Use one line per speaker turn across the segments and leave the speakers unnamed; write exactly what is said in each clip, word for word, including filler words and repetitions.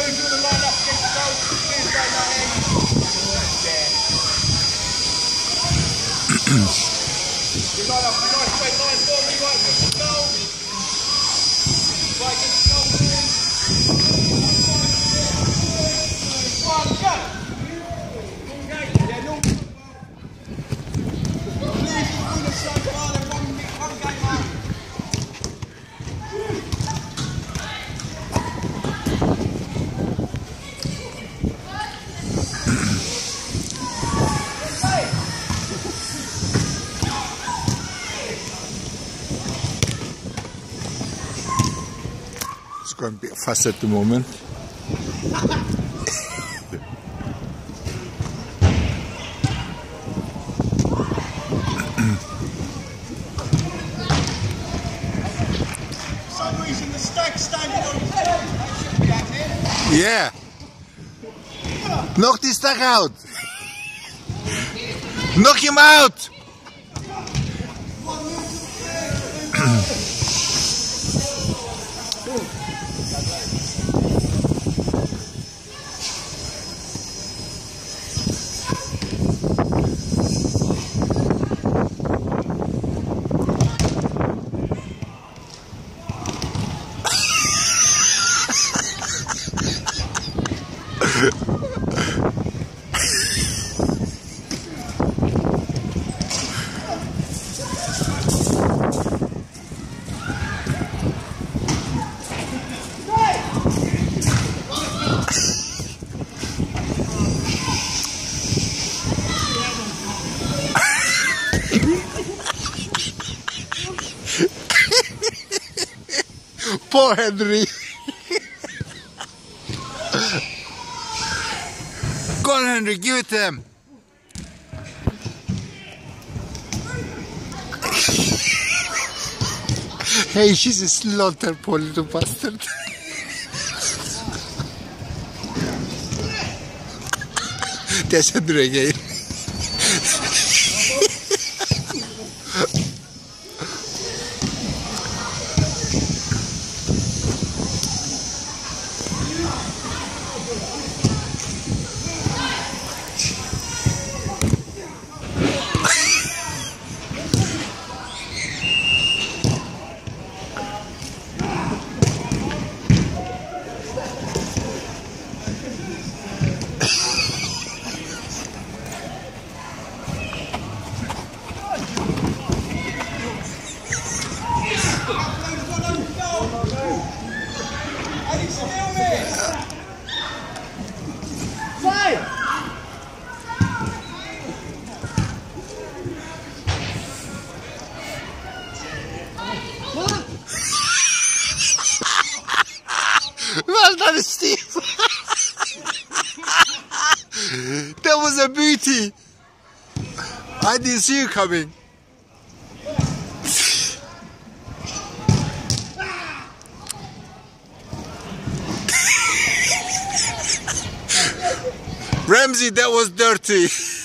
It's going a bit fast at the moment.
For some reason the Stag standing on his head.
Yeah. Knock the Stag out. Knock him out. Poor Henry. Go on, Henry, give it to him. Hey, she's a slaughter, poor little bastard. There's Henry again. Well done, Steve. That was a beauty. I didn't see you coming. Ramsey, that was dirty.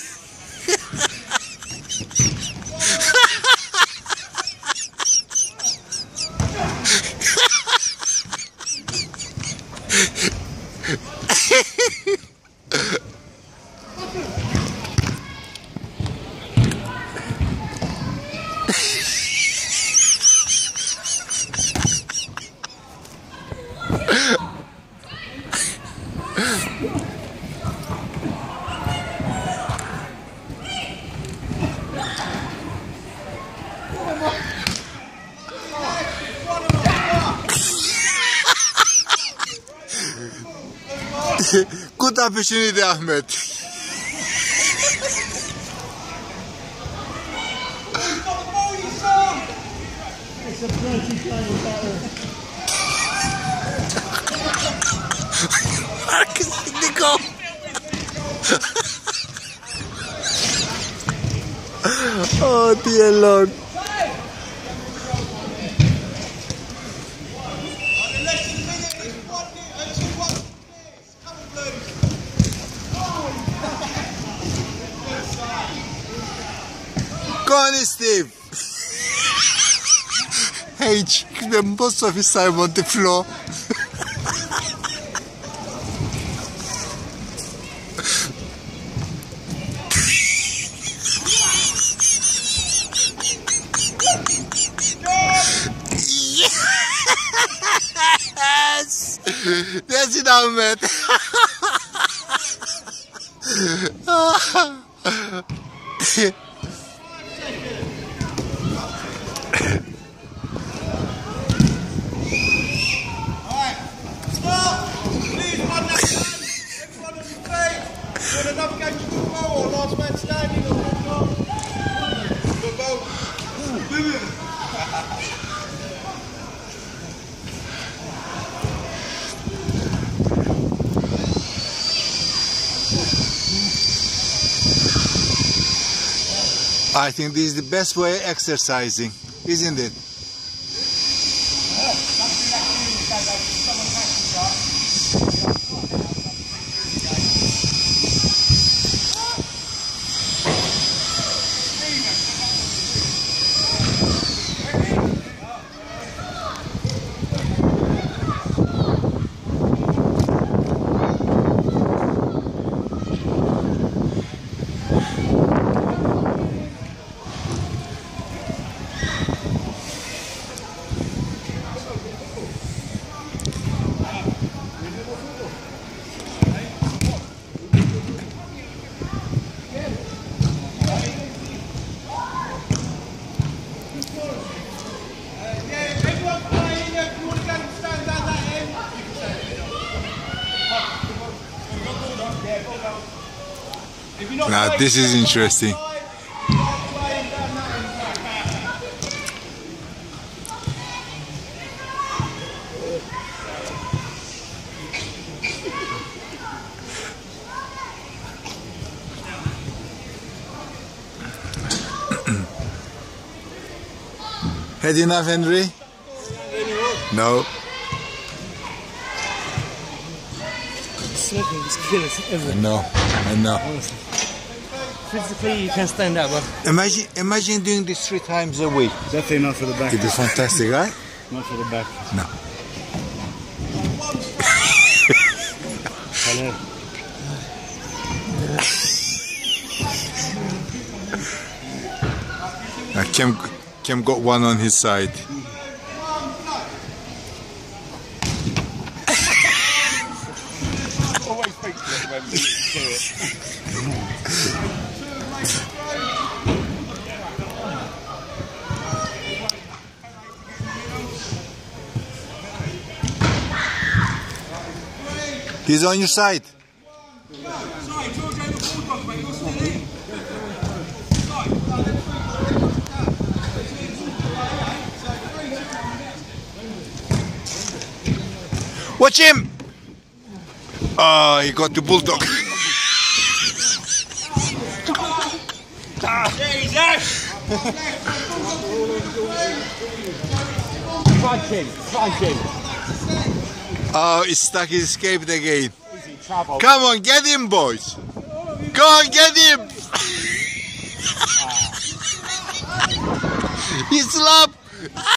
Good opportunity, Ahmed.
It's a dirty playing battle.
Marcus in the goal. Oh dear Lord. Go on, Steve. H, most of his time on the floor. That's it, Ahmed.
Another game to go or last man standing or not?
I think this is the best way of exercising, isn't it? Now this is interesting. Had enough, Henry? No.
Smoking is killers ever.
No, I know.
Honestly. Physically, you can stand up, but
imagine, imagine doing this three times a week.
Definitely not for the back.
It'd be fantastic, right?
Not for the back.
No.
Hello.
Now, Kim, Kim got one on his side.
Always think that when we do it.
He's on your side. Watch him! Oh, he got the bulldog.
Punch him, punch him.
Oh, he's stuck, he escaped again. Come on, get him, boys. Go on, get him. He slapped.